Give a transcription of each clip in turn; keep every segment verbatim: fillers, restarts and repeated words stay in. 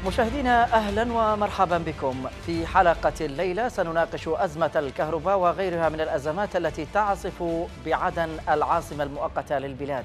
مشاهدينا أهلا ومرحبا بكم. في حلقة الليلة سنناقش أزمة الكهرباء وغيرها من الأزمات التي تعصف بعدن العاصمة المؤقتة للبلاد.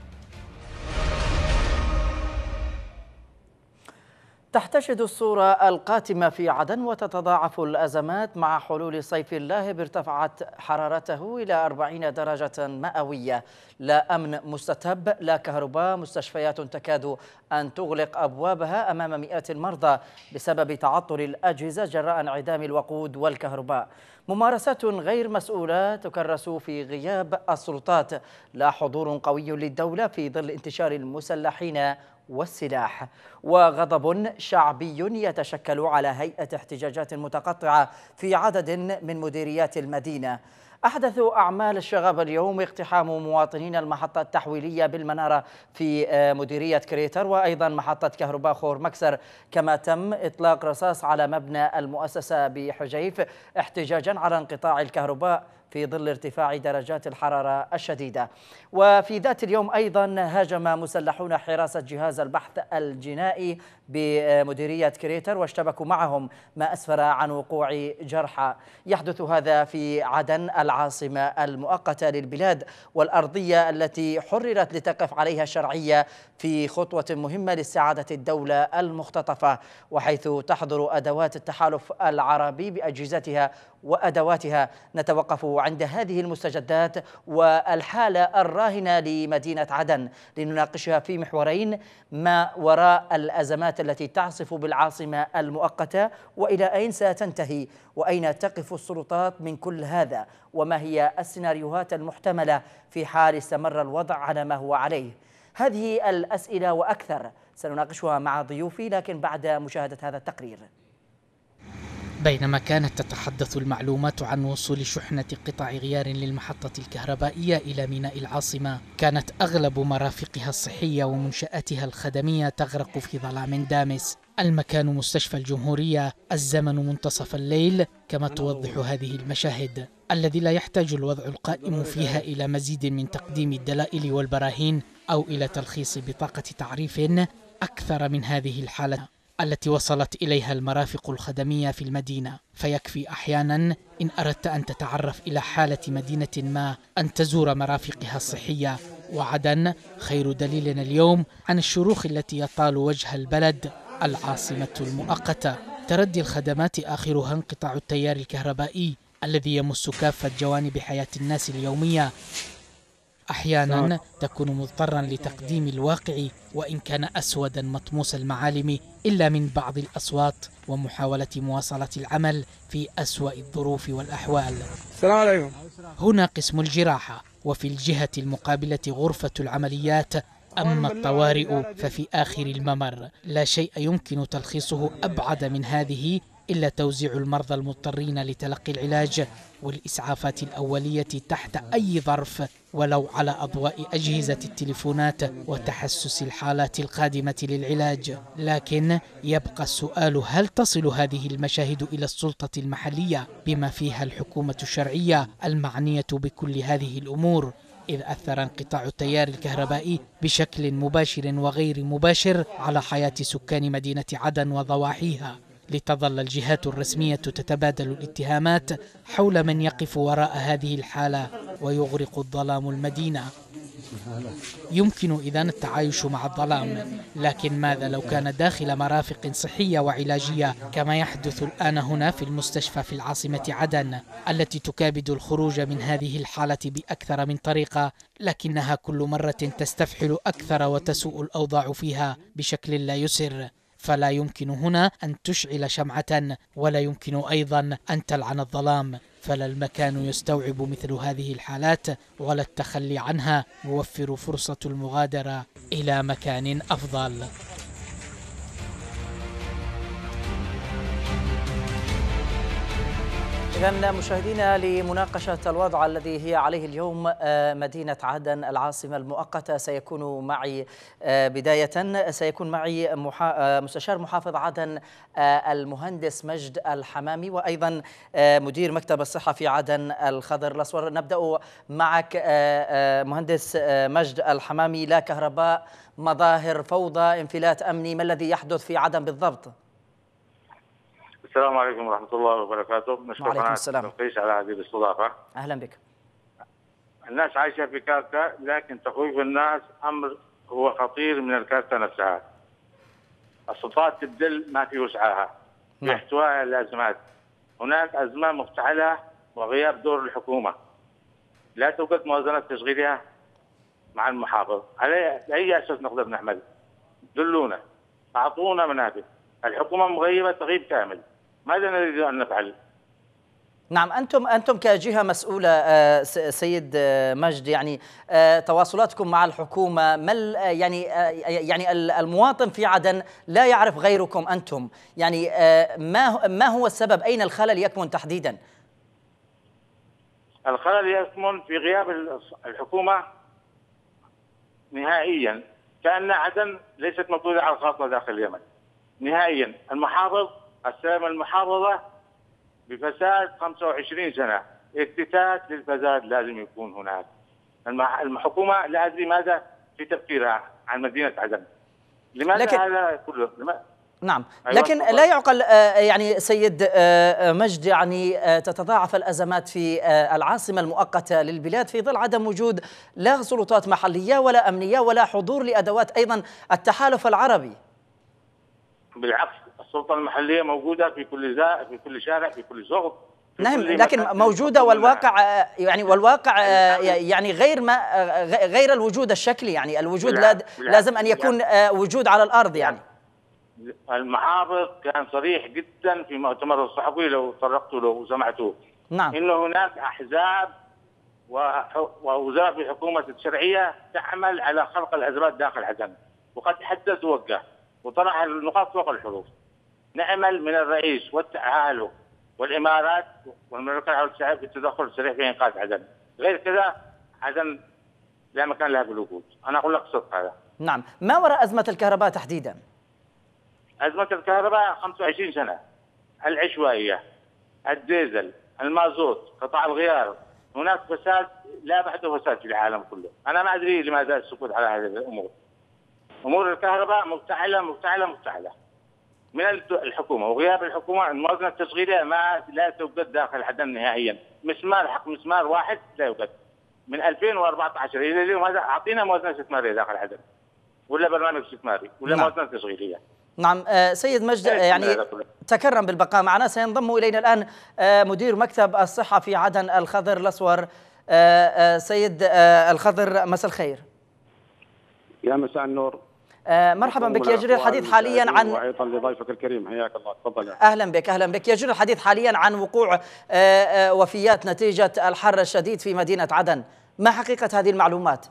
تحتشد الصورة القاتمة في عدن وتتضاعف الأزمات مع حلول صيف اللاهب ارتفعت حرارته إلى أربعين درجة مئوية. لا أمن مستتب، لا كهرباء، مستشفيات تكاد أن تغلق أبوابها أمام مئات المرضى بسبب تعطل الأجهزة جراء انعدام الوقود والكهرباء. ممارسات غير مسؤولة تكرس في غياب السلطات، لا حضور قوي للدولة في ظل انتشار المسلحين والسلاح، وغضب شعبي يتشكل على هيئة احتجاجات متقطعة في عدد من مديريات المدينة. أحدث أعمال الشغب اليوم اقتحام مواطنين المحطة التحويلية بالمنارة في مديرية كريتر، وأيضا محطة كهرباء خور مكسر، كما تم إطلاق رصاص على مبنى المؤسسة بحجيف احتجاجا على انقطاع الكهرباء في ظل ارتفاع درجات الحرارة الشديدة. وفي ذات اليوم أيضا هاجم مسلحون حراسة جهاز البحث الجنائي بمديرية كريتر واشتبكوا معهم، ما أسفر عن وقوع جرحى. يحدث هذا في عدن العاصمة المؤقتة للبلاد، والأرضية التي حررت لتقف عليها الشرعية في خطوة مهمة لاستعادة الدولة المختطفة، وحيث تحضر أدوات التحالف العربي بأجهزتها وأدواتها. نتوقف عند هذه المستجدات والحالة الراهنة لمدينة عدن لنناقشها في محورين: ما وراء الأزمات التي تعصف بالعاصمة المؤقتة، وإلى أين ستنتهي، وأين تقف السلطات من كل هذا، وما هي السيناريوهات المحتملة في حال استمر الوضع على ما هو عليه. هذه الأسئلة وأكثر سنناقشها مع ضيوفي، لكن بعد مشاهدة هذا التقرير. بينما كانت تتحدث المعلومات عن وصول شحنة قطع غيار للمحطة الكهربائية إلى ميناء العاصمة، كانت أغلب مرافقها الصحية ومنشآتها الخدمية تغرق في ظلام دامس. المكان مستشفى الجمهورية، الزمن منتصف الليل، كما توضح هذه المشاهد، الذي لا يحتاج الوضع القائم فيها إلى مزيد من تقديم الدلائل والبراهين أو إلى تلخيص بطاقة تعريف أكثر من هذه الحالة التي وصلت إليها المرافق الخدمية في المدينة. فيكفي أحيانا إن أردت أن تتعرف إلى حالة مدينة ما أن تزور مرافقها الصحية، وعدن خير دليل اليوم عن الشروخ التي يطال وجه البلد العاصمة المؤقتة. تردي الخدمات آخرها انقطاع التيار الكهربائي الذي يمس كافة جوانب حياة الناس اليومية. أحيانا تكون مضطرا لتقديم الواقع وإن كان أسودا مطموس المعالم إلا من بعض الأصوات ومحاولة مواصلة العمل في أسوأ الظروف والأحوال. السلام عليكم. هنا قسم الجراحة، وفي الجهة المقابلة غرفة العمليات. أما الطوارئ ففي آخر الممر. لا شيء يمكن تلخيصه أبعد من هذه إلا توزيع المرضى المضطرين لتلقي العلاج والإسعافات الأولية تحت أي ظرف، ولو على أضواء أجهزة التليفونات وتحسس الحالات القادمة للعلاج. لكن يبقى السؤال: هل تصل هذه المشاهد إلى السلطة المحلية بما فيها الحكومة الشرعية المعنية بكل هذه الأمور؟ إذ أثر انقطاع التيار الكهربائي بشكل مباشر وغير مباشر على حياة سكان مدينة عدن وضواحيها، لتظل الجهات الرسمية تتبادل الاتهامات حول من يقف وراء هذه الحالة ويغرق الظلام المدينة. يمكن إذن التعايش مع الظلام، لكن ماذا لو كان داخل مرافق صحية وعلاجية كما يحدث الآن هنا في المستشفى في العاصمة عدن، التي تكابد الخروج من هذه الحالة بأكثر من طريقة، لكنها كل مرة تستفحل أكثر وتسوء الأوضاع فيها بشكل لا يسر. فلا يمكن هنا أن تشعل شمعة، ولا يمكن أيضا أن تلعن الظلام، فلا المكان يستوعب مثل هذه الحالات ولا التخلي عنها يوفر فرصة المغادرة إلى مكان أفضل. إذن مشاهدينا، لمناقشة الوضع الذي هي عليه اليوم مدينة عدن العاصمة المؤقتة، سيكون معي بداية سيكون معي مستشار محافظ عدن المهندس مجد الحمامي، وأيضا مدير مكتب الصحة في عدن الخضر الأسود. نبدأ معك مهندس مجد الحمامي. لا كهرباء، مظاهر، فوضى، انفلات أمني، ما الذي يحدث في عدن بالضبط؟ السلام عليكم ورحمة الله وبركاته. نشكر وعليكم السلام. بلقيس على هذه الاستضافة. أهلا بك. الناس عايشة في كارثة، لكن تخويف الناس أمر هو خطير من الكارثة نفسها. السلطات تبدل ما في وسعها في احتواء الأزمات. هناك أزمة مفتعلة وغياب دور الحكومة. لا توجد موازنة تشغيلها مع المحافظ. على أي أساس نقدر نحمل؟ دلونا، أعطونا منابر. الحكومة مغيبة تغيب كامل. ماذا نريد أن نفعل؟ نعم، أنتم أنتم كجهة مسؤولة سيد مجد، يعني تواصلاتكم مع الحكومة، ما يعني يعني المواطن في عدن لا يعرف غيركم أنتم، يعني ما ما هو السبب؟ أين الخلل يكمن تحديدا؟ الخلل يكمن في غياب الحكومة نهائيا، كأن عدن ليست موجودة على الخاصة داخل اليمن نهائيا. المحافظ استلم المحافظة بفساد خمسة وعشرين سنة. اكتتات للفساد لازم يكون هناك. الحكومة لا أدري ماذا في تفكيرها عن مدينة عدن. لماذا لكن هذا كله؟ لما... نعم، أيوة، لكن فضل. لا يعقل يعني سيد مجد، يعني تتضاعف الأزمات في العاصمة المؤقتة للبلاد في ظل عدم وجود لا سلطات محلية ولا أمنية ولا حضور لأدوات أيضا التحالف العربي. بالعكس، السلطة المحلية موجودة في كل زا... في كل شارع، في كل سوق. نعم، لكن موجودة، والواقع يعني والواقع يعني غير ما غير الوجود الشكلي، يعني الوجود بالعكس. لازم أن يكون بالعكس. وجود على الأرض. يعني المحافظ كان صريح جدا في مؤتمر الصحفي، لو طرقتوا له وسمعتوه. نعم. إنه هناك أحزاب ووزارة في حكومة الشرعية تعمل على خلق الأزمات داخل عدن، وقد حدث ووجه وطرح النقاط فوق الحروف. نعمل من الرئيس والتعالف والإمارات والمملكة العربية السعودية في التدخل السريع في إنقاذ عدن. غير كذا عدن لا مكان لها بالوجود. أنا أقول لك صدق هذا. نعم. ما وراء أزمة الكهرباء تحديدا؟ أزمة الكهرباء خمسة وعشرين سنة. العشوائية، الديزل، المازوت، قطع الغيار. هناك فساد لا بعده فساد في العالم كله. أنا ما أدري لماذا السكوت على هذه الأمور. أمور الكهرباء مفتعلة مفتعلة مفتعلة من الحكومة، وغياب الحكومة. الموازنة التشغيلية ما لا توجد داخل عدن نهائيا. مسمار حق مسمار واحد لا يوجد من ألفين وأربعة عشر إلى اليوم. هذا أعطينا موازنة استثمارية داخل عدن، ولا برنامج استثماري، ولا نعم. موازنة تشغيلية. نعم. سيد مجد، يعني تكرم بالبقاء معنا. سينضم إلينا الآن مدير مكتب الصحة في عدن الخضر الأسود. سيد الخضر، مساء الخير. يا مساء النور. مرحبا بك. يجري الحديث حاليا عن وايضا لضيفك الكريم، حياك الله. تفضل. اهلا بك اهلا بك. يجري الحديث حاليا عن وقوع وفيات نتيجة الحر الشديد في مدينة عدن. ما حقيقة هذه المعلومات؟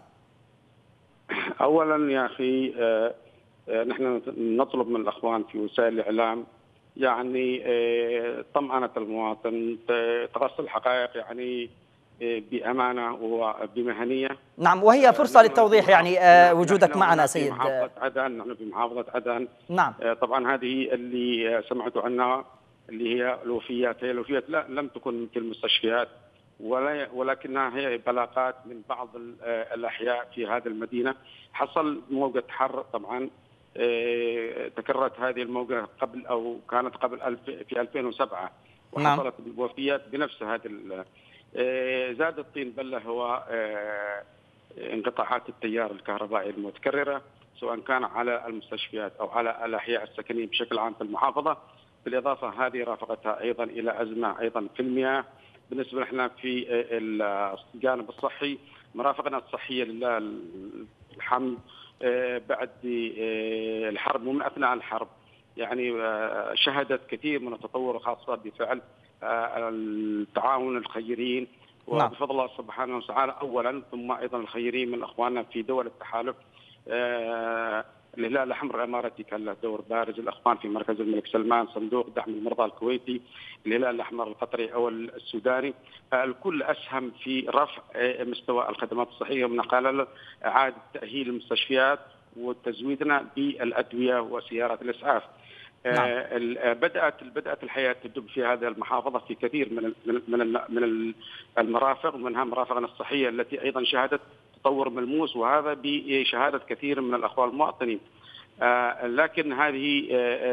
اولا يا اخي، نحن نطلب من الاخوان في وسائل الاعلام يعني طمأنة المواطن، ترصد الحقائق يعني بأمانة وبمهنية. نعم، وهي فرصة للتوضيح يعني آه وجودك معنا سيد. محافظة عدن، نحن في محافظة عدن. نعم. آه طبعا هذه اللي سمعتوا عنها اللي هي الوفيات، هي الوفيات لا لم تكن مثل المستشفيات، ولا ولكنها هي بلاغات من بعض الأحياء في هذه المدينة. حصل موجة حر طبعا، آه تكررت هذه الموجة قبل أو كانت قبل ألف في ألفين وسبعة، وحصلت نعم. الوفيات بنفس هذه. زاد الطين بلة هو انقطاعات التيار الكهربائي المتكررة، سواء كان على المستشفيات أو على الأحياء السكنية بشكل عام في المحافظة. بالإضافة هذه رافقتها أيضا إلى أزمة أيضا في المياه. بالنسبة لنا في الجانب الصحي، مرافقنا الصحية لله الحمد بعد الحرب ومن أثناء الحرب يعني شهدت كثير من التطور، خاصة بفعل التعاون الخيرين، وبفضل الله سبحانه وتعالى اولا، ثم ايضا الخيرين من اخواننا في دول التحالف الهلال الأحمر الإماراتي كان له دور بارز، الأخوان في مركز الملك سلمان، صندوق دعم المرضى الكويتي، الهلال الأحمر القطري أو السوداني، الكل أسهم في رفع مستوى الخدمات الصحية من خلال إعادة تأهيل المستشفيات وتزويدنا بالأدوية وسيارات الإسعاف. نعم. بدأت بدأت الحياة تدب في هذه المحافظة في كثير من من من المرافق، ومنها مرافقنا الصحية التي أيضا شهدت تطور ملموس، وهذا بشهادة كثير من الأخوة المواطنين. لكن هذه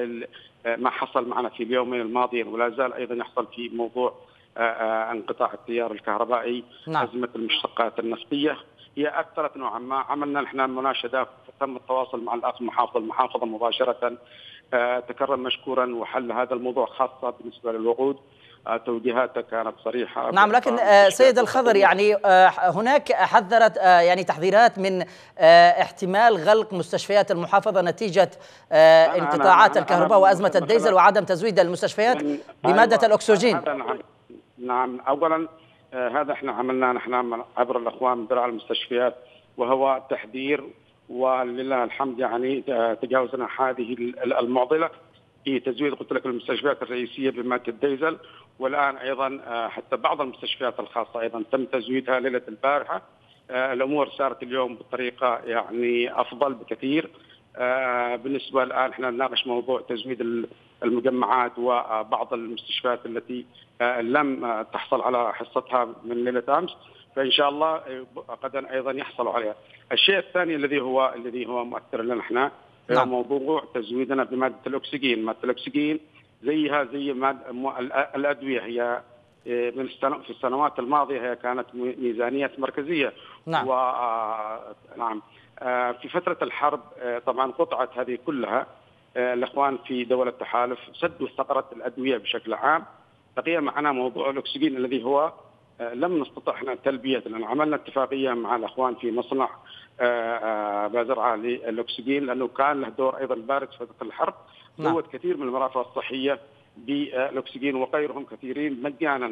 ما حصل معنا في اليومين الماضيين ولا زال أيضا يحصل في موضوع انقطاع التيار الكهربائي. نعم. أزمة المشتقات النفطية هي أثرت نوعا ما. عملنا نحن مناشدة، تم التواصل مع الأخ محافظ المحافظة مباشرة، تكرم مشكورا وحل هذا الموضوع، خاصة بالنسبة للوقود. توجيهاته كانت صريحة. نعم، لكن سيد الخضر يعني هناك حذرت يعني تحذيرات من احتمال غلق مستشفيات المحافظة نتيجة انقطاعات الكهرباء وأزمة الديزل وعدم تزويد المستشفيات بمادة الأكسجين. نعم. نعم، أولا هذا احنا عملناه نحن عبر الأخوان مدراء المستشفيات، وهو تحذير، ولله الحمد يعني تجاوزنا هذه المعضلة في تزويد قلت لك المستشفيات الرئيسية بمادة الديزل، والآن أيضا حتى بعض المستشفيات الخاصة أيضا تم تزويدها ليلة البارحة. الأمور صارت اليوم بطريقة يعني أفضل بكثير. بالنسبة الآن احنا نناقش موضوع تزويد المجمعات وبعض المستشفيات التي لم تحصل على حصتها من ليلة أمس، فإن شاء الله غدا أيضا يحصلوا عليها. الشيء الثاني الذي هو الذي هو مؤثر لنا احنا هو موضوع تزويدنا بمادة الأكسجين. مادة الأكسجين زيها زي مادة الأدوية، هي من في السنوات الماضية هي كانت ميزانية مركزية. نعم. و نعم في فترة الحرب طبعا قطعت هذه كلها. الإخوان في دولة التحالف سدوا ثغرة الأدوية بشكل عام. بقي معنا موضوع الأكسجين الذي هو لم نستطع احنا تلبية، لأن عملنا اتفاقية مع الأخوان في مصنع بازرعة للأكسجين، لأنه كان له دور أيضا بارز في فترة الحرب. زود نعم. كثير من المرافق الصحية بالأكسجين وغيرهم كثيرين مجانا.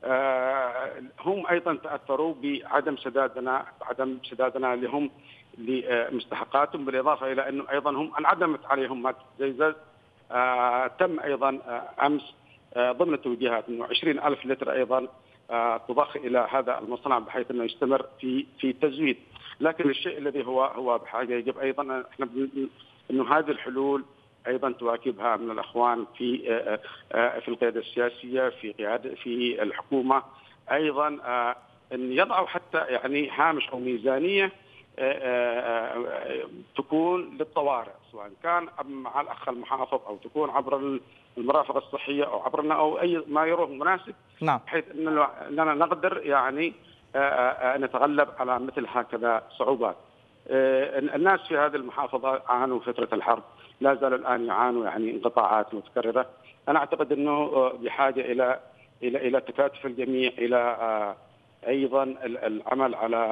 هم أيضا تأثروا بعدم سدادنا عدم سدادنا لهم لمستحقاتهم، بالإضافة إلى أنه أيضا هم انعدمت عليهم مادة الديزل. تم أيضا أمس ضمن التوجيهات أنه عشرين ألف لتر أيضا تضخ إلى هذا المصنع بحيث أنه يستمر في في التزويد. لكن الشيء الذي هو هو بحاجة يجب أيضا احنا أنه هذه الحلول أيضا تواكبها من الأخوان في في القيادة السياسية، في قيادة في الحكومة أيضا، أن يضعوا حتى يعني هامش أو ميزانية تكون للطوارئ، سواء كان مع الأخ المحافظ أو تكون عبر المرافق الصحية أو عبرنا أو أي ما يروه مناسب. نعم. بحيث أننا نقدر يعني نتغلب على مثل هكذا صعوبات. الناس في هذه المحافظة عانوا فترة الحرب، لا زالوا الآن يعانوا يعني انقطاعات متكررة. أنا أعتقد أنه بحاجة إلى إلى إلى تكاتف الجميع، إلى أيضا العمل على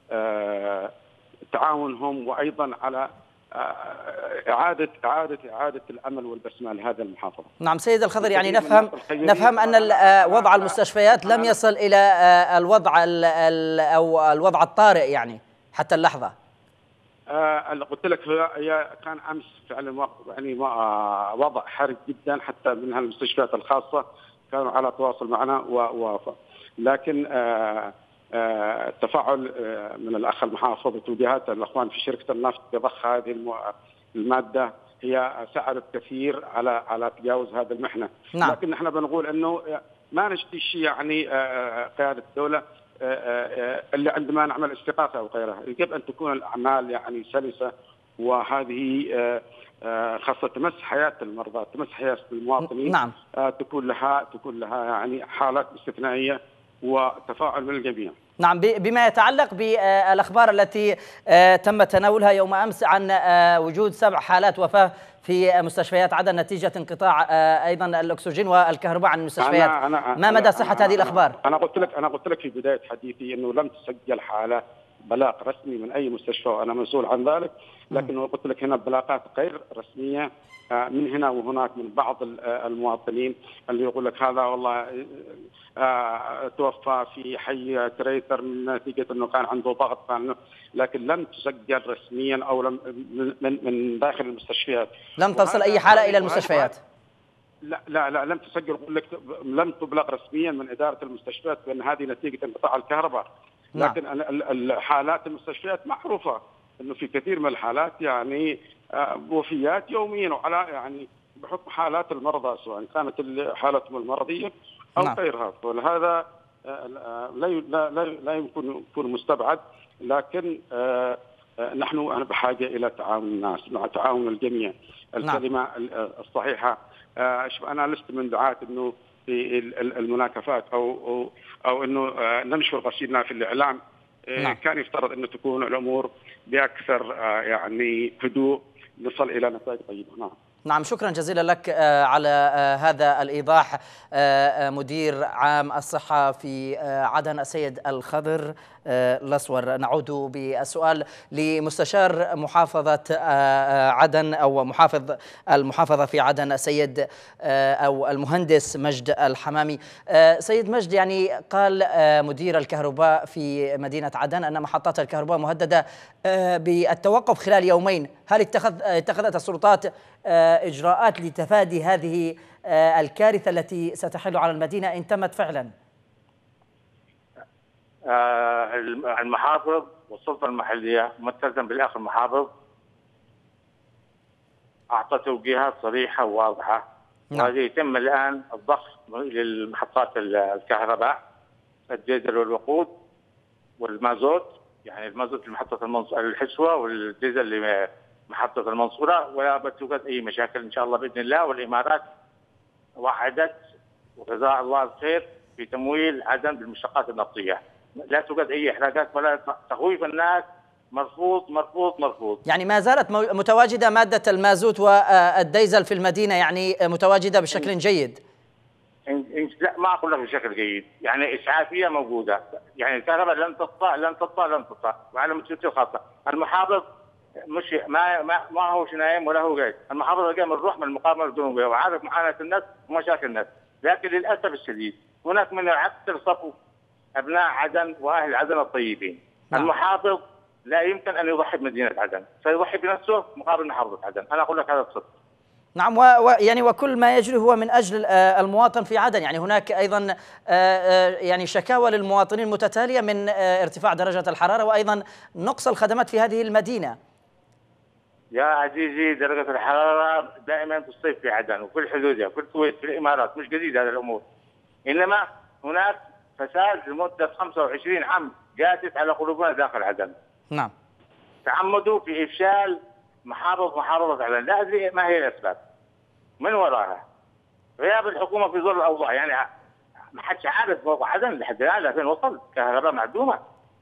تعاونهم، وأيضا على إعادة إعادة إعادة الأمل والبسمة لهذا المحافظة. نعم سيد الخضر، يعني نفهم نفهم أن وضع المستشفيات لم يصل إلى الوضع أو الوضع الطارئ يعني حتى اللحظة. آه قلت لك هي كان أمس فعلا يعني وضع حرج جدا، حتى من هالمستشفيات الخاصة كانوا على تواصل معنا و لكن آه آه التفاعل آه من الأخ المحافظ وتوجيهات الأخوان في شركة النفط بضخ هذه المادة هي ساعدت كثير على على تجاوز هذه المحنة. نعم. لكن نحن بنقول إنه ما نشتي شيء يعني آه قيادة الدولة اللي عندما نعمل استغاثة أو غيرها، يجب أن تكون الأعمال يعني سلسة، وهذه خاصة تمس حياة المرضى، تمس حياة المواطنين. نعم. تكون لها تكون لها يعني حالات استثنائية وتفاعل من الجميع. نعم. بما يتعلق بالأخبار التي تم تناولها يوم أمس عن وجود سبع حالات وفاة في مستشفيات عدن نتيجة انقطاع أيضا الأكسجين والكهرباء عن المستشفيات، أنا أنا ما مدى صحة أنا هذه الأخبار؟ أنا قلت لك أنا قلت لك في بداية حديثي أنه لم تسجل حالة بلاغ رسمي من اي مستشفى وانا مسؤول عن ذلك، لكن قلت لك هنا بلاغات غير رسميه من هنا وهناك من بعض المواطنين اللي يقول لك هذا والله توفى في حي تريثر من نتيجه انه كان عنده ضغط، لكن لم تسجل رسميا او لم من من داخل المستشفيات. لم تصل اي حاله الى المستشفيات؟ لا لا لا لم تسجل، اقول لك لم تبلغ رسميا من اداره المستشفيات بان هذه نتيجه انقطاع الكهرباء. لكن نعم. الحالات المستشفيات معروفه انه في كثير من الحالات يعني وفيات يوميا، وعلى يعني بحكم حالات المرضى سواء كانت حالتهم المرضيه او نعم. غيرها، ولهذا لا لا لا يمكن يكون مستبعد، لكن نحن أنا بحاجه الى تعاون الناس مع تعاون الجميع. الكلمه نعم. الصحيحه، انا لست من دعاة انه في المناكفات او او, أو انه ننشر غسيلنا في الاعلام. نعم. كان يفترض انه تكون الامور باكثر يعني هدوء نصل الى نتائج طيبه. نعم. نعم، شكرا جزيلا لك على هذا الإيضاح مدير عام الصحة في عدن السيد الخضر الأسور. نعود بالسؤال لمستشار محافظة عدن أو محافظ المحافظة في عدن السيد أو المهندس مجد الحمامي. سيد مجد، يعني قال مدير الكهرباء في مدينة عدن أن محطات الكهرباء مهددة بالتوقف خلال يومين، هل اتخذ اتخذت السلطات إجراءات لتفادي هذه الكارثة التي ستحل على المدينة إن تمت فعلا؟ المحافظ والسلطة المحلية ممثلة بالأخ المحافظ أعطى توجيهات صريحة وواضحة. نعم. وهذه يتم الآن الضخ للمحطات الكهرباء، الديزل والوقود والمازوت، يعني المازوت لمحطة المنصورة الحسوة والديزل لمحطة المنصورة، ولا توجد أي مشاكل إن شاء الله بإذن الله. والإمارات وعدت وجزاها الله الخير في تمويل عدن بالمشتقات النفطية، لا توجد أي إحراجات ولا تخويف الناس. مرفوض مرفوض مرفوض. يعني ما زالت متواجدة مادة المازوت والديزل في المدينة، يعني متواجدة بشكل جيد؟ لا، ما أقول لك بشكل جيد، يعني إسعافية موجودة، يعني الكهرباء لن تقطع لن تقطع لن تقطع وعلى مسؤوليته الخاصة. المحافظ مش ما ما ما هوش نايم ولا هو قاعد، المحافظ قام الروح من المقاومة الجنوبية وعارف معاناة الناس ومشاكل الناس، لكن للأسف الشديد هناك من يعكر صفو أبناء عدن وأهل عدن الطيبين. نعم. المحافظ لا يمكن أن يضحي بمدينة عدن، سيضحي بنفسه مقابل محافظة عدن، أنا أقول لك هذا الصدق. نعم، ويعني وكل ما يجري هو من أجل المواطن في عدن. يعني هناك أيضا يعني شكاوى للمواطنين متتالية من ارتفاع درجة الحرارة وأيضا نقص الخدمات في هذه المدينة. يا عزيزي، درجة الحرارة دائما في الصيف في عدن وفي الحدودية وفي الكويت في الإمارات، مش جديد هذه الأمور، إنما هناك فساد لمدة خمسة وعشرين عام جاثت على قلوبنا داخل عدن. نعم. تعمدوا في إفشال محافظ محافظة عدن، لا أدري ما هي الأسباب من وراها. غياب الحكومة في ظل الأوضاع، يعني ما حدش عارف وضع عدن لحد الآن لفين وصل، كهرباء معدومة.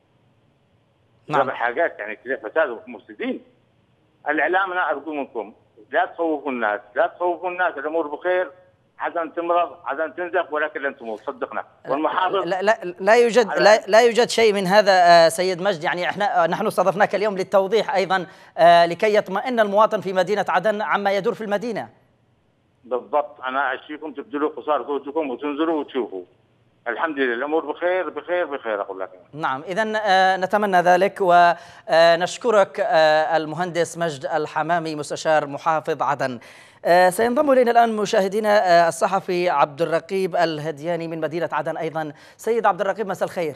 نعم. حاجات يعني فساد ومفسدين. الإعلام أنا أرجو منكم لا تخوفوا الناس، لا تخوفوا الناس، الأمور بخير. عدن تمرض، عدن تنزف، ولكن لن تموت، صدقنا. والمحافظ لا لا لا يوجد لا, لا يوجد شيء من هذا سيد مجد. يعني احنا نحن استضفناك اليوم للتوضيح ايضا لكي يطمئن المواطن في مدينة عدن عما يدور في المدينة. بالضبط، انا اشيكم تبذلوا قصارى جهدكم وتنزلوا وتشوفوا. الحمد لله الامور بخير بخير بخير اقول لك. نعم، اذا نتمنى ذلك ونشكرك المهندس مجد الحمامي مستشار محافظ عدن. سينضم الينا الان مشاهدينا الصحفي عبد الرقيب الهدياني من مدينه عدن ايضا. سيد عبد الرقيب، مساء الخير.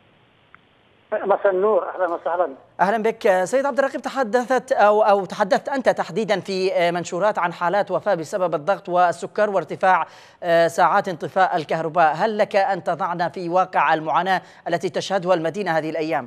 مساء النور، اهلا وسهلا. اهلا بك سيد عبد الرقيب. تحدثت او او تحدثت انت تحديدا في منشورات عن حالات وفاه بسبب الضغط والسكر وارتفاع ساعات انطفاء الكهرباء، هل لك ان تضعنا في واقع المعاناه التي تشهدها المدينه هذه الايام؟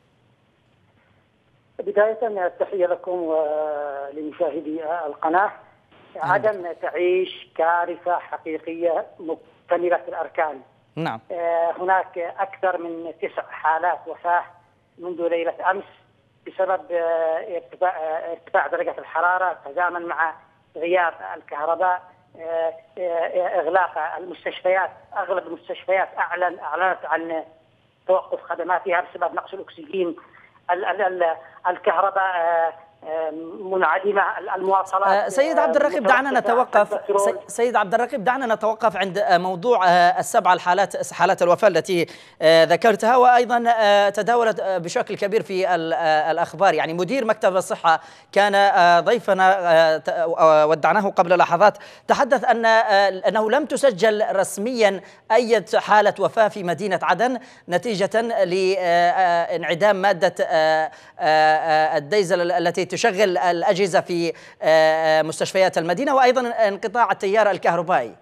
بدايه التحيه لكم ولمشاهدي القناه. عدن تعيش كارثة حقيقية مكتملة الأركان. نعم. هناك أكثر من تسع حالات وفاة منذ ليلة أمس بسبب ارتفاع ارتفاع درجة الحرارة تزامن مع غياب الكهرباء، إغلاق المستشفيات. أغلب المستشفيات أعلن أعلنت عن توقف خدماتها بسبب نقص الأكسجين الكهرباء منعدمة، المواصلات. سيد عبد الرقيب دعنا نتوقف سيد عبد الرقيب دعنا نتوقف عند موضوع السبع الحالات حالات الوفاة التي ذكرتها، وأيضا تداولت بشكل كبير في الأخبار. يعني مدير مكتب الصحة كان ضيفنا ودعناه قبل لحظات، تحدث أن أنه لم تسجل رسميا أي حالة وفاة في مدينة عدن نتيجة لانعدام مادة الديزل التي تشغل الأجهزة في مستشفيات المدينة، وأيضا انقطاع التيار الكهربائي.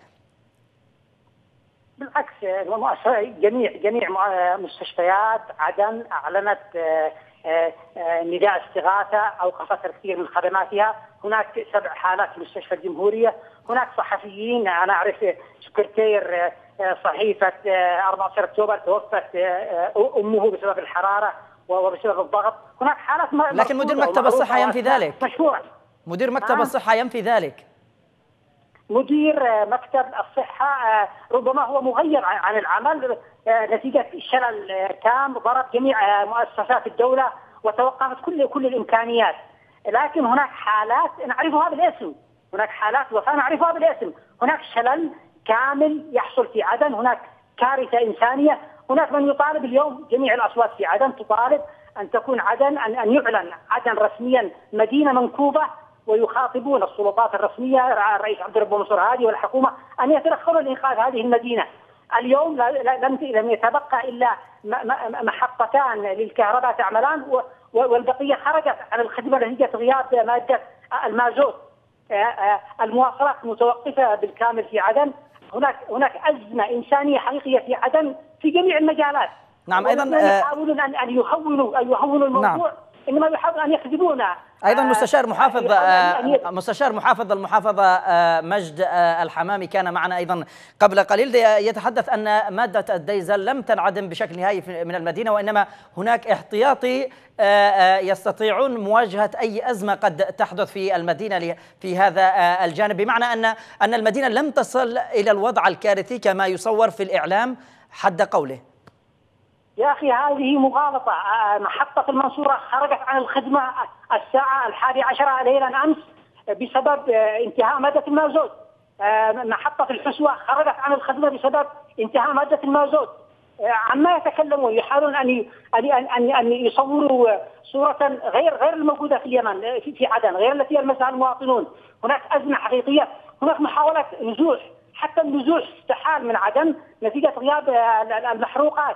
بالعكس، جميع جميع مستشفيات عدن أعلنت نداء استغاثة، أوقفت الكثير من خدماتها. هناك سبع حالات في مستشفى الجمهورية. هناك صحفيين، أنا أعرف سكرتير صحيفة أربعة عشر أكتوبر توفت أمه بسبب الحرارة وبسبب الضغط. هناك حالات، لكن مدير مكتب الصحة ينفي ذلك. مشهورة. مدير مكتب آه. الصحة ينفي ذلك. مدير مكتب الصحة ربما هو مغير عن العمل نتيجة شلل تام ضرب جميع مؤسسات الدولة وتوقفت كل كل الإمكانيات. لكن هناك حالات نعرفها بالاسم، هناك حالات وفاة نعرفها بالاسم. هناك شلل كامل يحصل في عدن، هناك كارثة إنسانية. هناك من يطالب اليوم، جميع الأصوات في عدن تطالب أن تكون عدن أن, أن يعلن عدن رسميا مدينة منكوبة، ويخاطبون السلطات الرسمية، الرئيس عبد الرب منصور هادي والحكومة، أن يتدخلوا لإنقاذ هذه المدينة. اليوم لم لم يتبقى إلا محطتان للكهرباء تعملان، والبقية خرجت عن الخدمة نتيجة غياب مادة المازوت. المواصلات متوقفة بالكامل في عدن. هناك هناك أزمة إنسانية حقيقية في عدن في جميع المجالات. نعم، أيضا يحاولون أن أن يهونوا أن يهونوا الموضوع. نعم. إنما يحاولون أن يخذلونا. أيضا مستشار محافظ مستشار محافظ المحافظة مجد الحمامي كان معنا أيضا قبل قليل، يتحدث أن مادة الديزل لم تنعدم بشكل نهائي من المدينة، وإنما هناك احتياطي يستطيعون مواجهة أي أزمة قد تحدث في المدينة في هذا الجانب، بمعنى أن أن المدينة لم تصل إلى الوضع الكارثي كما يصور في الإعلام حد قوله. يا أخي هذه مغالطة. محطة المنصورة خرجت عن الخدمة الساعة الحادية عشرة ليلا أمس بسبب انتهاء مادة المازوت. محطة الحسوة خرجت عن الخدمة بسبب انتهاء مادة المازوت. عما يتكلموا يحاولون أن أن أن يصوروا صورة غير غير الموجودة في اليمن في عدن، غير التي يلمسها المواطنون. هناك أزمة حقيقية، هناك محاولة نزوح، حتى النزوح استحال من عدن نتيجة غياب المحروقات.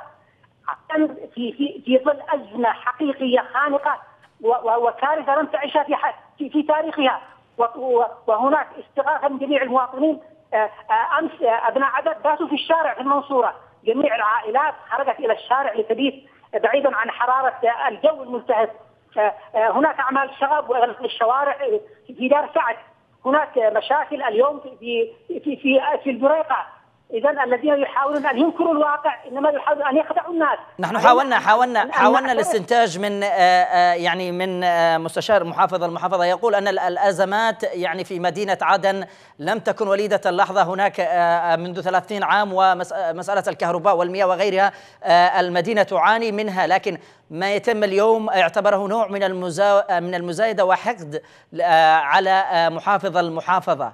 في في في ظل أزمة حقيقية خانقة وكارثة لم تعيشها في في, في تاريخها، وهناك استغاثة من جميع المواطنين. أمس أبناء عدن باتوا في الشارع في المنصورة، جميع العائلات خرجت إلى الشارع لتبيت بعيدا عن حرارة الجو الملتهب. هناك أعمال شغب وإغلاق الشوارع في دار سعد. هناك مشاكل اليوم في في في في البريقة. إذن الذين يحاولون أن ينكروا الواقع إنما يحاولون أن يخدعوا الناس. نحن حاولنا حاولنا حاولنا الاستنتاج من يعني من مستشار محافظ المحافظة، يقول أن الأزمات يعني في مدينة عدن لم تكن وليدة اللحظة. هناك منذ ثلاثين عام ومسألة الكهرباء والمياه وغيرها المدينة تعاني منها، لكن ما يتم اليوم اعتبره نوع من المزا من المزايدة وحقد على محافظ المحافظة.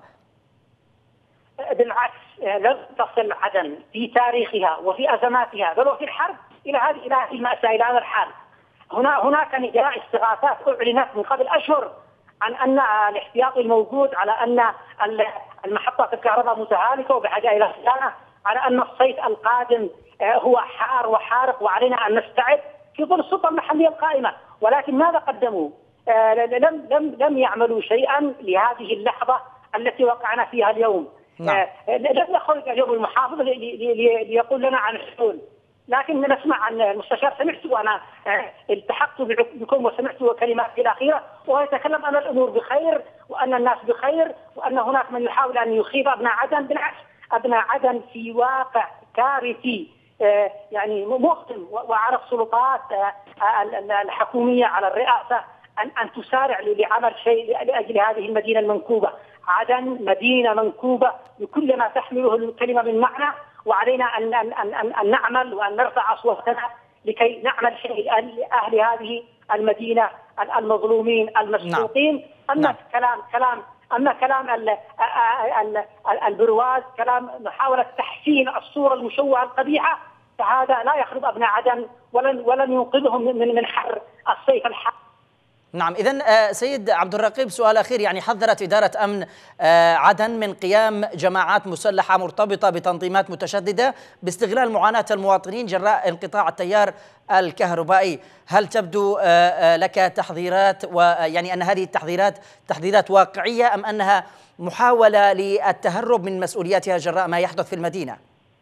بالعكس، لم تصل عدن في تاريخها وفي أزماتها بل وفي الحرب إلى هذه إلى هذه المأساة، إلى هذا الحال. هنا هناك نداء استغاثات أعلنت من قبل أشهر عن أن الاحتياطي الموجود، على أن المحطة الكهرباء متهالكة وبحاجة إلى صيانة، على أن الصيف القادم هو حار وحارق وعلينا أن نستعد في ظل السلطة المحلية القائمة. ولكن ماذا قدموا؟ لم لم لم يعملوا شيئا لهذه اللحظة التي وقعنا فيها اليوم. نعم. لم يخرج اليوم المحافظ ليقول لنا عن حلول، لكن نسمع عن المستشار. سمعت وأنا التحقت بكم وسمعت كلماته الأخيرة، وهو يتكلم أن الأمور بخير وأن الناس بخير وأن هناك من يحاول أن يخيب أبناء عدن. بالعكس، أبناء عدن في واقع كارثي يعني مؤلم، وعلى السلطات الحكومية على الرئاسة أن أن تسارع لعمل شيء لأجل هذه المدينة المنكوبة. عدن مدينة منكوبة بكل ما تحمله الكلمة من معنى، وعلينا أن أن أن أن نعمل وأن نرفع أصواتنا لكي نعمل شيء لأهل هذه المدينة المظلومين المسلوقين. أما نعم. كلام كلام أما كلام ال ال ال البرواز، كلام محاولة تحسين الصورة المشوهة القبيحة، فهذا لا يخرب أبناء عدن ولن ولن ينقذهم من من حر الصيف الحار. نعم، إذن سيد عبد الرقيب، سؤال أخير. يعني حذرت إدارة أمن عدن من قيام جماعات مسلحة مرتبطة بتنظيمات متشددة باستغلال معاناة المواطنين جراء انقطاع التيار الكهربائي. هل تبدو لك تحذيرات، ويعني أن هذه التحذيرات تحذيرات واقعية أم أنها محاولة للتهرب من مسؤولياتها جراء ما يحدث في المدينة؟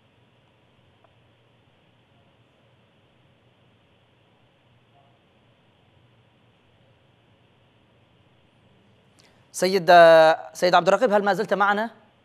سيد سيد عبد الرقيب، هل ما زلت معنا؟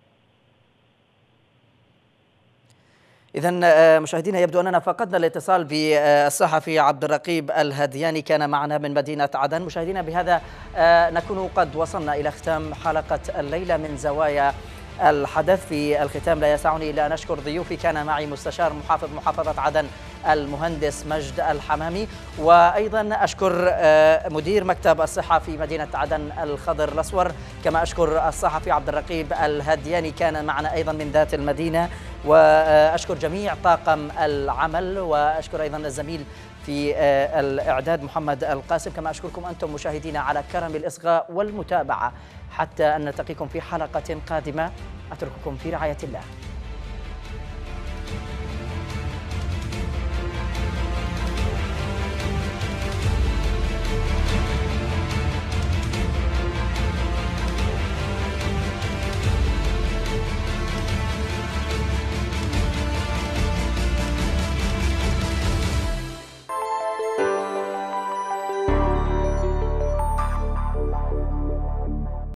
إذن مشاهدينا، يبدو أننا فقدنا الاتصال بالصحفي عبد الرقيب الهدياني، كان معنا من مدينة عدن. مشاهدينا، بهذا نكون قد وصلنا إلى ختام حلقة الليلة من زوايا الحدث. في الختام لا يسعني إلا أن أشكر ضيوفي. كان معي مستشار محافظ محافظة عدن المهندس مجد الحمامي، وأيضا أشكر مدير مكتب الصحة في مدينة عدن الخضر الأسور، كما أشكر الصحفي عبد الرقيب الهدياني كان معنا أيضا من ذات المدينة، وأشكر جميع طاقم العمل، وأشكر أيضا الزميل في الإعداد محمد القاسم، كما أشكركم أنتم مشاهدينا على كرم الإصغاء والمتابعة. حتى أن نلتقيكم في حلقة قادمة، أترككم في رعاية الله.